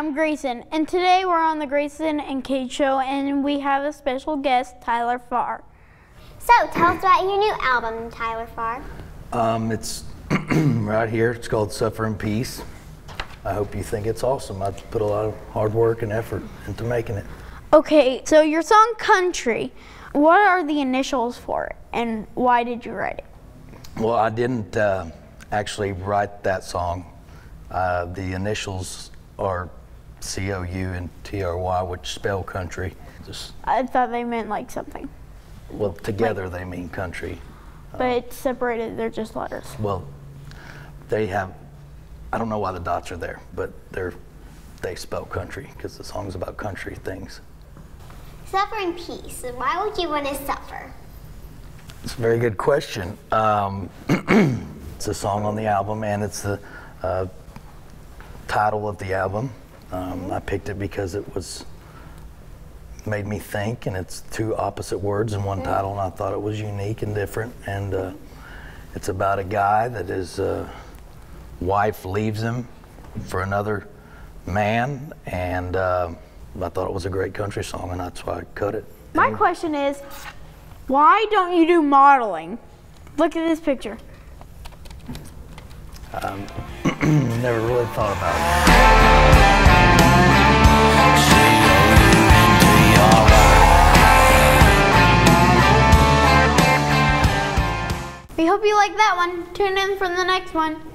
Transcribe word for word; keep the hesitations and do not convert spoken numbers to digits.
I'm Grayson, and today we're on the Grayson and Kate Show, and we have a special guest, Tyler Farr. So, tell us about your new album, Tyler Farr. Um, it's right here. It's called Suffer in Peace. I hope you think it's awesome. I've put a lot of hard work and effort into making it. Okay, so your song Country, what are the initials for it, and why did you write it? Well, I didn't uh, actually write that song. Uh, the initials are C O U and T R Y, which spell country. Just, I thought they meant like something. well, together they mean country. But separated, they're just letters. Well, they have, I don't know why the dots are there, but they're, they spell country because the song's about country things. Suffer in peace. Why would you want to suffer? It's a very good question. Um, it's a song on the album, and it's the uh, title of the album. Um, I picked it because it was made me think, and it's two opposite words in one mm-hmm. title, and I thought it was unique and different. And uh, it's about a guy that his uh, wife leaves him for another man, and uh, I thought it was a great country song, and that's why I cut it. My and question is, why don't you do modeling? Look at this picture. Um, never really thought about it. We hope you like that one. Tune in for the next one.